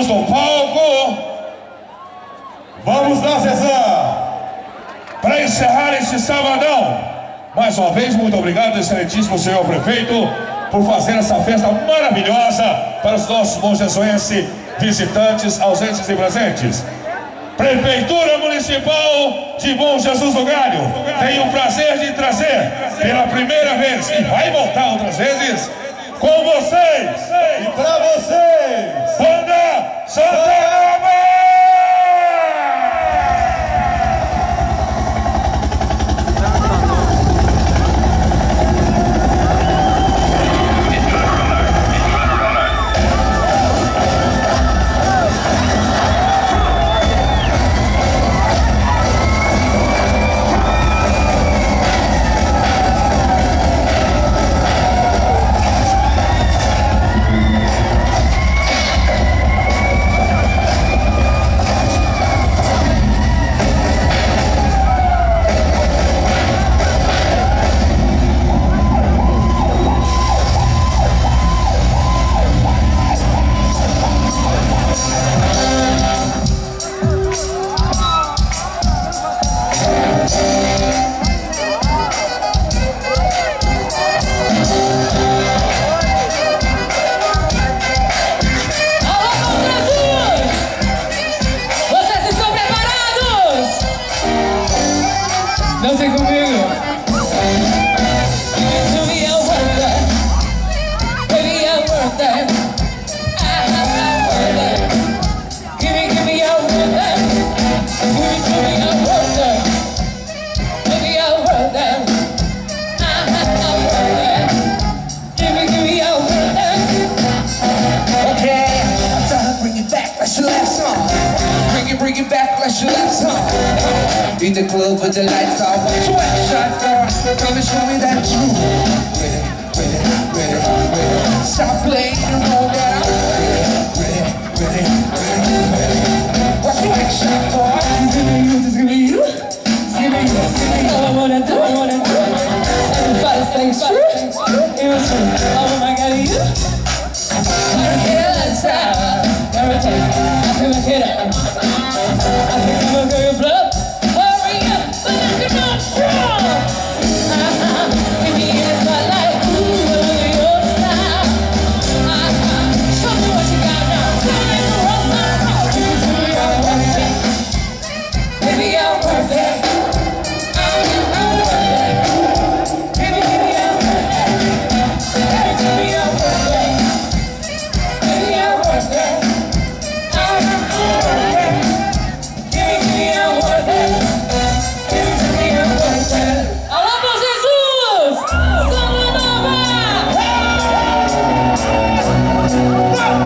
mãos no palco. Vamos lá, Zezan, para encerrar este sabadão. Mais uma vez, muito obrigado, excelentíssimo senhor prefeito, por fazer essa festa maravilhosa para os nossos monjesuenses visitantes, ausentes e presentes. Prefeitura Municipal de Bom Jesus do Galho tem o prazer de trazer pela primeira vez, e vai voltar outras vezes, com vocês e para vocês, Banda Santa Nova! Dancem comigo. Bring it back, let's your left song. In the club with the lights off. Sweatshot girl, come and show me that truth. Ready. Stop playing the role that I'm ready. What's the action for? It's gonna be you. All I wanna do. Everybody sings true. It was true. Oh my God, you. Let's have. Never take. I feel like it.